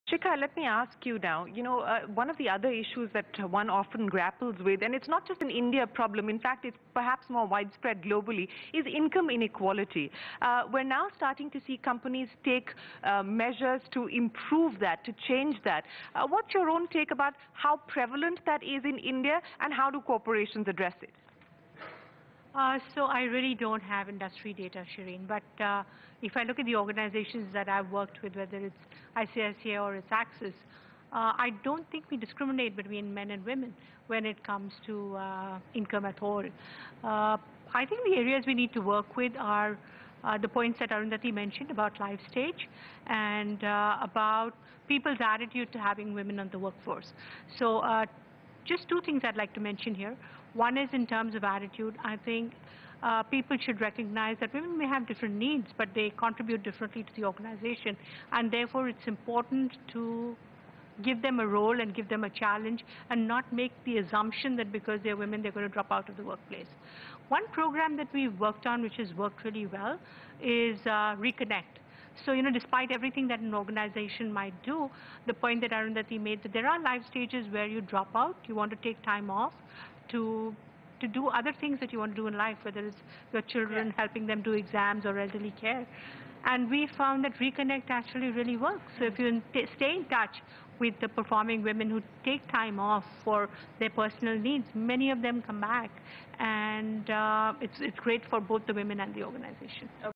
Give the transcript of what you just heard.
Shikha, let me ask you now, one of the other issues that one often grapples with, and it's not just an India problem, in fact, it's perhaps more widespread globally, is income inequality. We're now starting to see companies take measures to improve that, to change that. What's your own take about how prevalent that is in India, and how do corporations address it? So I really don't have industry data, Shireen, but if I look at the organizations that I've worked with, whether it's ICICI or it's Axis, I don't think we discriminate between men and women when it comes to income at all. I think the areas we need to work with are the points that Arundhati mentioned about life stage and about people's attitude to having women on the workforce. So just two things I'd like to mention here. One is in terms of attitude. I think people should recognize that women may have different needs, but they contribute differently to the organization, and therefore it's important to give them a role and give them a challenge and not make the assumption that because they're women they're going to drop out of the workplace. One program that we've worked on which has worked really well is Reconnect. So, despite everything that an organization might do, the point that Arundhati made, that there are life stages where you drop out, you want to take time off to do other things that you want to do in life, whether it's your children, helping them do exams or elderly care. And we found that Reconnect actually really works. So if you stay in touch with the performing women who take time off for their personal needs, many of them come back. And it's great for both the women and the organization.